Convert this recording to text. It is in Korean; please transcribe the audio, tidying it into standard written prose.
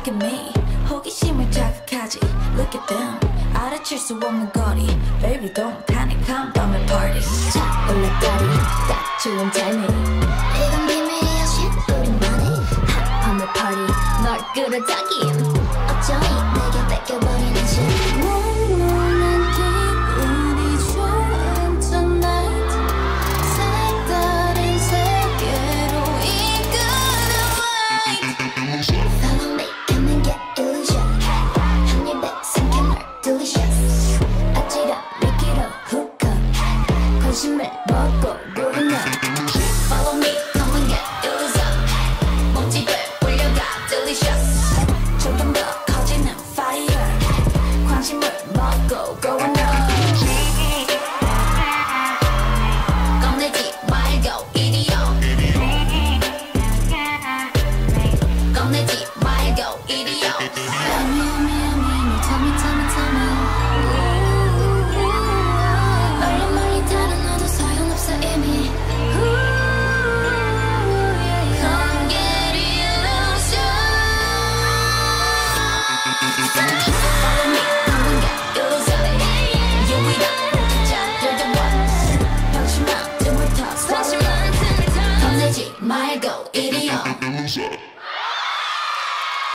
Look at me 호기심을 자극하지 Look at them 알아챌 수 없는 거리 Baby don't panic come 밤의 party 자 올라가리 딱 좋은 타이밍 이건 비밀이야 shit 우리만의 핫 밤의 party 널 끌어당김